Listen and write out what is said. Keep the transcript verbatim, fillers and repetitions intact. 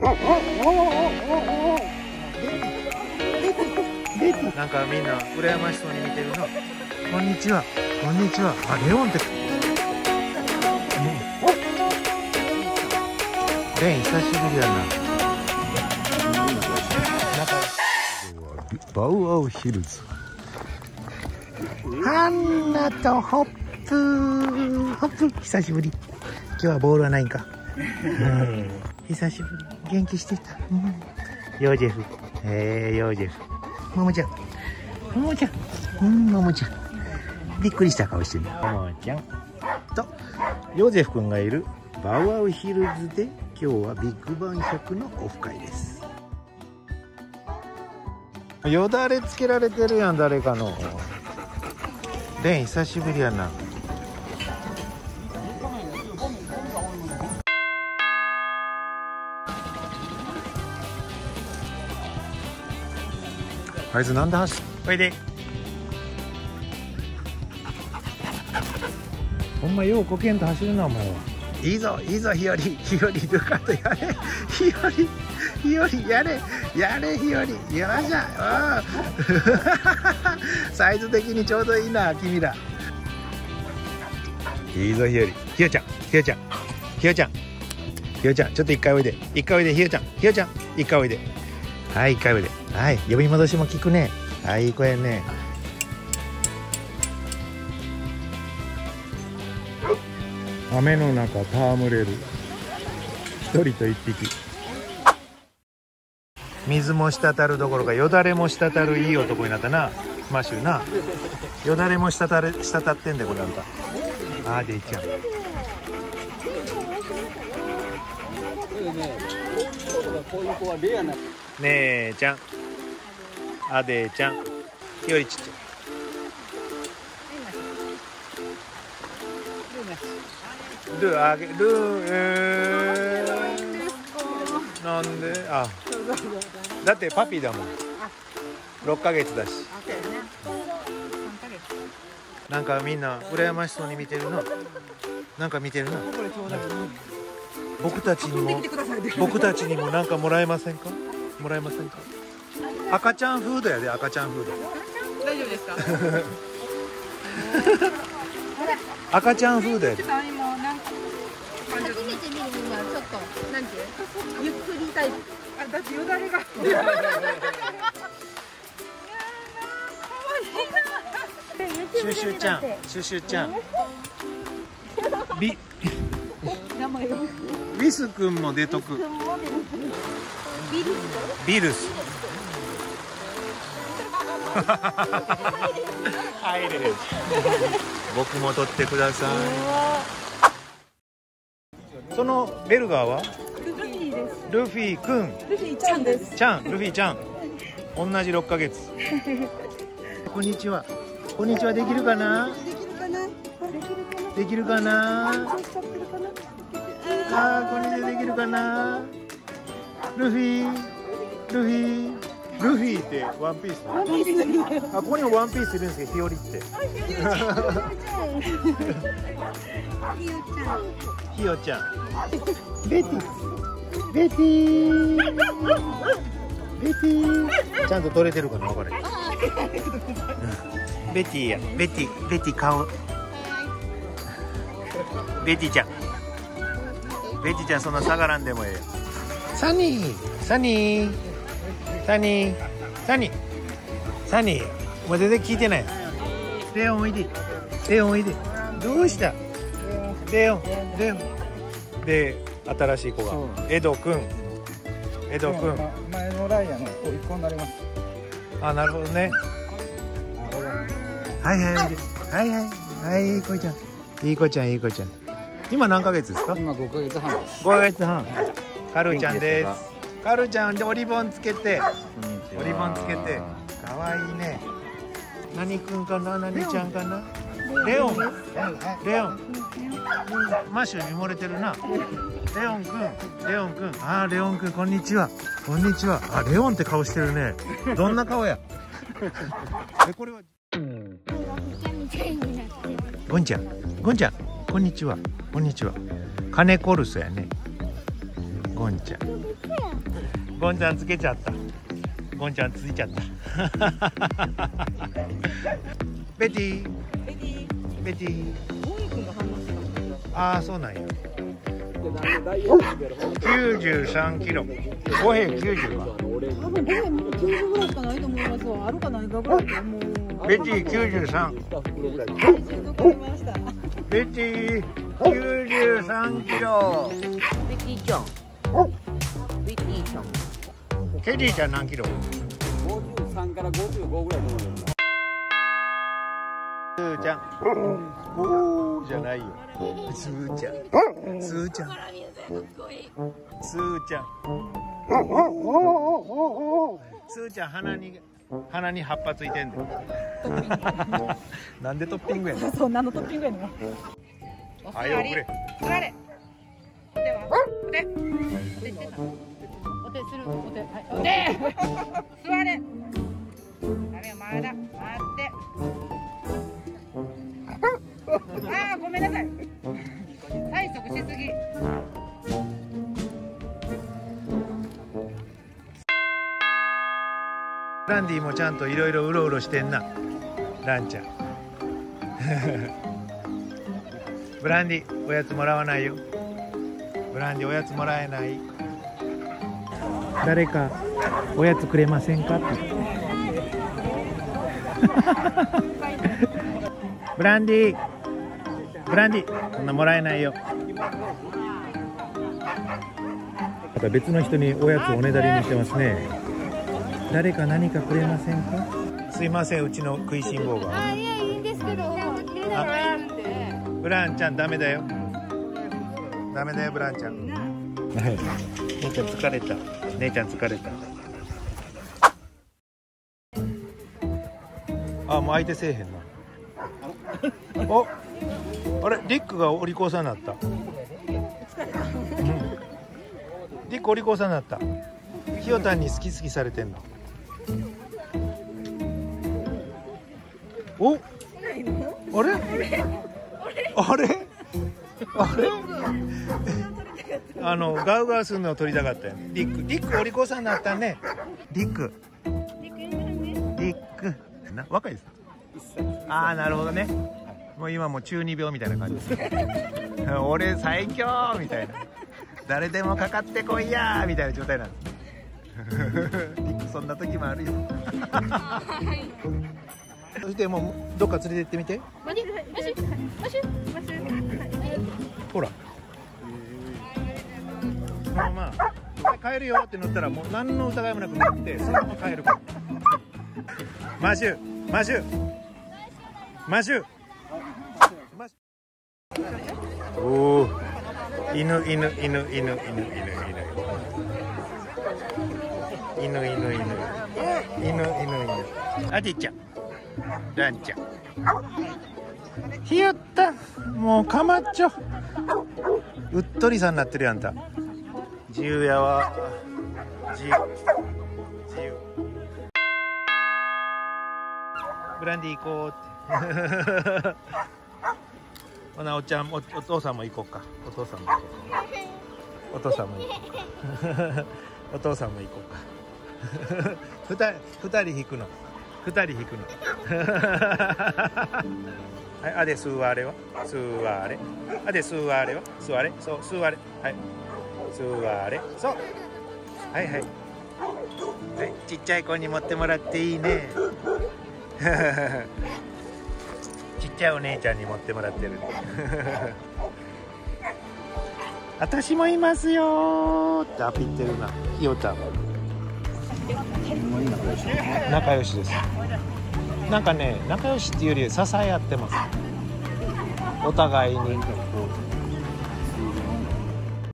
なんかみんな羨ましそうに見てるな。こんにちは、こんにちは。あ、レオンって。レン久しぶりやな。バウアウヒルズ。ハンナとホップ、ホップ久しぶり。今日はボールはないんか。うん、久しぶり。元気してた。うん、ヨージェフ。えー、ヨージェフ。ももちゃん。ももちゃん。うん、ももちゃん。びっくりした顔してる。ももちゃん。と、ヨージェフ君がいるバウアウヒルズで今日はビッグバンひゃくのオフ会です。よだれつけられてるやん、誰かの。レン久しぶりやな。あいつなんで走る？おいで。ほんまようこけんと走るなお前は。いいぞいいぞひより、ひよりルカとやれ、ひよりひよりやれやれ、ひよりよっしゃ。サイズ的にちょうどいいな君ら。いいぞひより、ひよちゃん、ひよちゃん、ひよちゃん、ひよちゃん、ちょっと一回おいで、一回おいで、ひよちゃん、ひよちゃん、一回おいで。はい、一回おいで。はい、呼び戻しも効くね。はい、いい子やね。雨の中戯れる一人と一匹。水も滴るどころかよだれも滴るいい男になったな、マシューな。よだれも滴れ滴ってんだよこれあんた。あーでいちゃん。姉ちゃん、あでちゃん、よりちっちゃい。ルーあげルー、えー、なんで？あ、だってパピーだもん。ろっかげつだし。なんかみんな羨ましそうに見てるな。なんか見てるな。僕たちにも僕たちにもなんかもらえませんか？もらえませんか？赤ちゃんフードやで、赤ちゃんフード。 大丈夫ですか？ 赤ちゃんフードやで。 初めて見るにはちょっとなんていうゆっくりタイプ。あ、だってよだれが。 シュシュちゃん、シュシュちゃん。ビビス君も出とく。ビルス。入れる。僕も取ってください。そのベルガーは？ルフィです。ルフィくん。 ルフィちゃんです。 ちゃん、ルフィちゃん。同じろっかげつ。こんにちは。こんにちは、できるかな？できるかな？ああ、こんにちは、できるかな？ルフィ、ルフィ、ルフィってワンピース。あ、ここにもワンピースいるんですけど、ひよりって。ひよちゃん。ベティ、ベティ、ベティ。ちゃんと取れてるかな、これ。ベティや、ベティ、ベティ顔。ベティちゃん。ベティちゃん、そんな下がらんでもええよ。サニー、サニー、サニー、サニー、サニー。もう全然聞いてない。レオンおいで、レオンおいで。どうした？レオン、レオン。で、新しい子がエドくん、エドくん。 前のライアの甥っ子になります。 あ、なるほどね。はいはいはいはいはい、いい子ちゃん、いい子ちゃん、いい子ちゃん。今何ヶ月ですか？ 今ごかげつはんです。 ごかげつはん。カルちゃんです。カルちゃんでおリボンつけて、おリボンつけて、可愛いね。何くんかな、何ちゃんかな。レオン、レオン。マッシュに漏れてるな。レオンくん、レオンくん、あー、レオンくん、こんにちは。こんにちは。あ、レオンって顔してるね。どんな顔や。え、これは。ゴンちゃん、ゴンちゃん、こんにちは。こんにちは。カネコルソやね。 ゴンちゃん。ゴンちゃんつけちゃった。ゴンちゃんついちゃった。ベティベティベティ。 ゴン君が反応してた。 ああ、そうなんや。きゅうじゅうさんキロ。五平きゅうじゅうか。 多分ごへんもうきゅうじゅうぐらいしかないと思いますわ。あるかないかぐらいでもう。 ベティきゅうじゅうさん。 しんどくなりました。 ベティきゅうじゅうさんキロ。 ベティちゃん。ベティちゃん。 ケリーちゃん何キロ？ ごじゅうさんからごじゅうごぐらいと思います。 スーちゃん。おーじゃないよ。スーちゃん。スーちゃん。スーちゃん。スーちゃん鼻に鼻に葉っぱついてんで。なんでトッピングやねん。 そんなのトッピングやねん。 はい、おくれ。 座れ。お手は。お手。お手してた。お手する。お手。はい。お手。座れ。ダメよ、まだ。待って。ああ、ごめんなさい。催促しすぎ。 ランディもちゃんといろいろうろうろしてんな。ランちゃん。ブランディ、おやつもらわないよ。ブランディ、おやつもらえない。誰かおやつくれませんかって。ブランディ、ブランディ、そんなもらえないよ。また別の人におやつをおねだりにしてますね。誰か何かくれませんか。すいません、うちの食いしん坊が。 あ、いや、いいんですけど。あ、 ブランちゃんダメだよ。ダメだよ、ブランちゃん。はい。姉ちゃん疲れた。姉ちゃん疲れた。あ、もう相手せえへんな。お、あれ、リックがお利口さんになった。うん、リックお利口さんになった。ひよたんに好き好きされてんの。お、あれ？あれ？あれ？あのガウガウするのを撮りたかったよ。リック、リックお利口さんになったね。リック。リック。な、若いです。ああ、なるほどね。もう今もう中二病みたいな感じです。俺最強みたいな。誰でもかかってこいやーみたいな状態なんです。リックそんな時もあるよ。そしてもうどっか連れてってみて。 マジマジマジマジ。 ほら。まあまあ帰るよって乗ったらもう何の疑いもなく乗ってそのまま帰るから。マシュマシュマシュ。おお。犬犬犬犬犬犬犬犬犬犬犬犬犬。あ、ちっちゃん、ランちゃん。ひよった、もうかまっちょ。うっとりさんになってるやんた。自由やわ。自由。自由。ブランディ行こうって。ほな、おっちゃん、お、お父さんも行こうか。お父さんも行こうか。お父さんも行こうか。お父さんも行こうか。二人、二人引くの。二人引くの。はい、あで座れは。座れ。あで座れは。座れ。そう、座れ。はい。座れ。そう。はいはい。はい、ちっちゃい子に持ってもらっていいね。ちっちゃいお姉ちゃんに持ってもらってる。私もいますよーってアピってるな。ひよたん。仲良しです。なんかね、仲良しっていうより支え合ってます。お互いに。